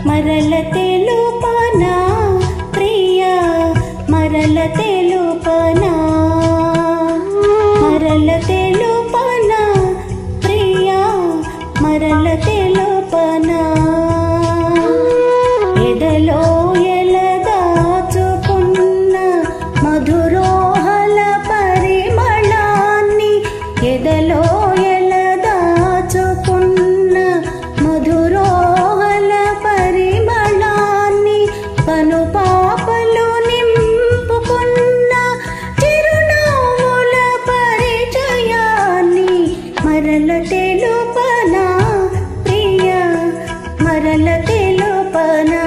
మరల తెలుపనా ప్రియా మరల తెలుపనా మరల తెలుపనా ప్రియా మరల తెలుపనా ఎదలో ఎలదాచుకున్న మధురోహల పరిమళాన్ని ఎదలో ఎలదాచుకున్న మధురోహల పరిమళాన్ని కను పాపలు నింపుకున్న చిరునవ్వుల పరిచయాన్ని మరల తెలుపనా ప్రియా మరల తెలుపనా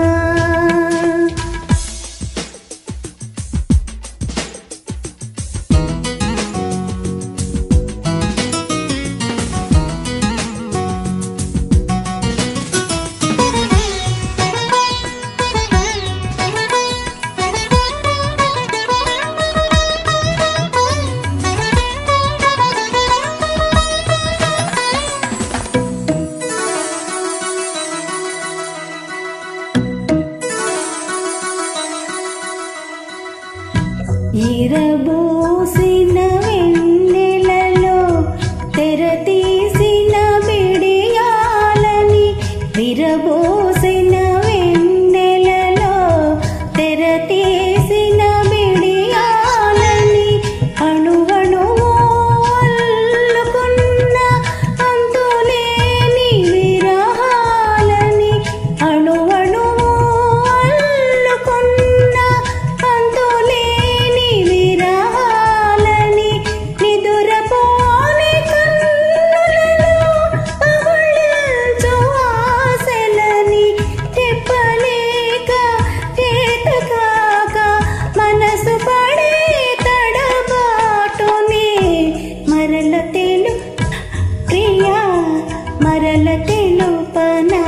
ఇరబోసిన వెన్నెలలో తెరతీసిన బిడియాలని విరబోసిన వెన్నెలలో తెరతీసిన బిడియాలని అణువణువు అల్లుకున్న అంతులేని విరహాలని అణువణువు అల్లుకున్న అంతులేని విరహాలని నిదురపోని కన్నులలో పగుళించు ఆశలని చెప్పలేక చేతకాక మనసు పడే తడబాటుని మరల తెలు ప్రియా మరల తెలుపనా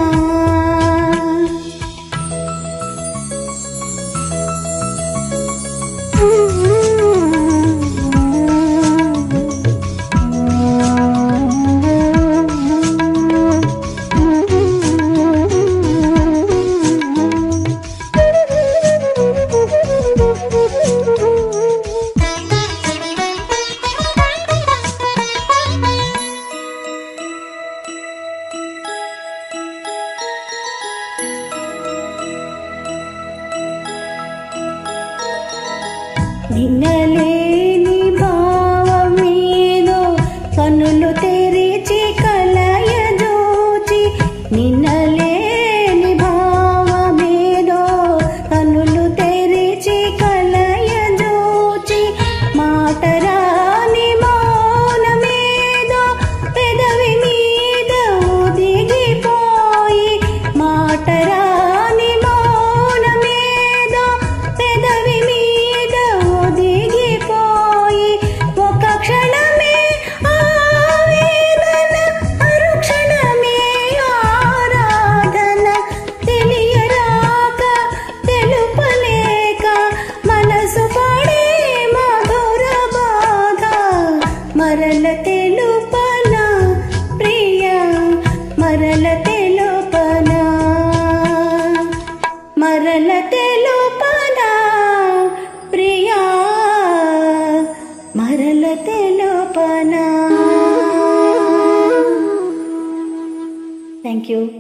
నిన్నలేని భావమేదో కన్నులు తెరిచి కలయజూచి నిన్నలేని భావమేదో కన్నులు తెరిచి కలయజూచి మాటరాని మౌనమేదో పెదవి మీద ఒదిగిపోయి మాటరాని మౌనమేదో పెదవి మీద ఒదిగిపోయి ఒక క్షణమే ఆవేదన మరుక్షణమే ఆరాధన తెలియరాక తెలుపలేక మనసు పడే మధుర బాధ మరల తెలుపనా ప్రియా మరల తెలుపనా మరల తెలుపనా ప్రియా మరల తెలుపనా. Thank you.